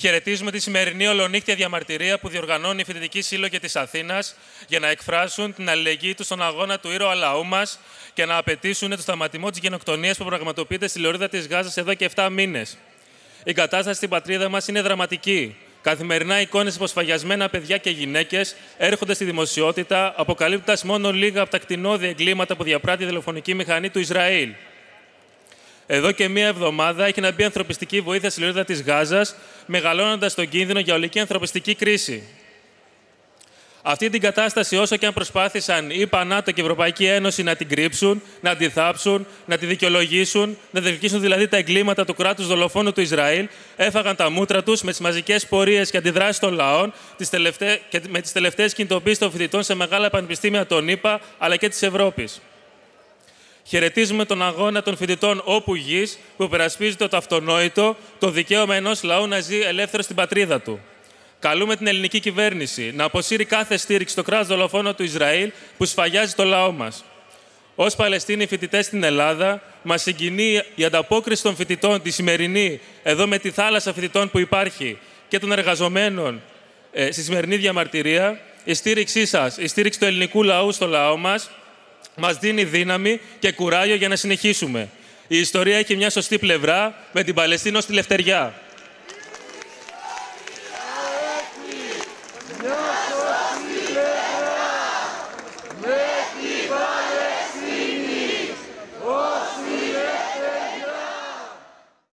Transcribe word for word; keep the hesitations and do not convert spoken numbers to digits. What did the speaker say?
Χαιρετίζουμε τη σημερινή ολονύκτια διαμαρτυρία που διοργανώνει η Φοιτητική Σύλλογη της Αθήνας για να εκφράσουν την αλληλεγγύη τους στον αγώνα του ήρωα λαού μας και να απαιτήσουν το σταματημό της γενοκτονίας που πραγματοποιείται στη λωρίδα της Γάζας εδώ και επτά μήνες. Η κατάσταση στην πατρίδα μας είναι δραματική. Καθημερινά εικόνες από σφαγιασμένα παιδιά και γυναίκες έρχονται στη δημοσιότητα, αποκαλύπτοντας μόνο λίγα από τα κτηνώδη εγκλήματα που διαπράττει η δολοφονική μηχανή του Ισραήλ. Εδώ και μία εβδομάδα έχει να μπει ανθρωπιστική βοήθεια στη λωρίδα της Γάζας, μεγαλώνοντας τον κίνδυνο για ολική ανθρωπιστική κρίση. Αυτή την κατάσταση, όσο και αν προσπάθησαν η ΝΑΤΟ και η Ευρωπαϊκή Ένωση να την κρύψουν, να την θάψουν, να τη δικαιολογήσουν, να διεκδικήσουν δηλαδή τα εγκλήματα του κράτους δολοφόνου του Ισραήλ, έφαγαν τα μούτρα τους με τις μαζικές πορείες και αντιδράσεις των λαών τις τελευταίες, και με τις τελευταίες κινητοποίησεις των φοιτητών σε μεγάλα πανεπιστήμια των ΗΠΑ αλλά και της Ευρώπης. Χαιρετίζουμε τον αγώνα των φοιτητών όπου γης που υπερασπίζεται το αυτονόητο, το δικαίωμα ενός λαού να ζει ελεύθερο στην πατρίδα του. Καλούμε την ελληνική κυβέρνηση να αποσύρει κάθε στήριξη στο κράτος δολοφόνο του Ισραήλ που σφαγιάζει το λαό μας. Ως Παλαιστίνοι φοιτητές στην Ελλάδα, μας συγκινεί η ανταπόκριση των φοιτητών, τη σημερινή, εδώ με τη θάλασσα φοιτητών που υπάρχει και των εργαζομένων ε, στη σημερινή διαμαρτυρία. Η στήριξή σας, η στήριξη του ελληνικού λαού στο λαό μας, μας δίνει δύναμη και κουράγιο για να συνεχίσουμε. Η ιστορία έχει μια σωστή πλευρά με την Παλαιστίνη ως τη λευτεριά.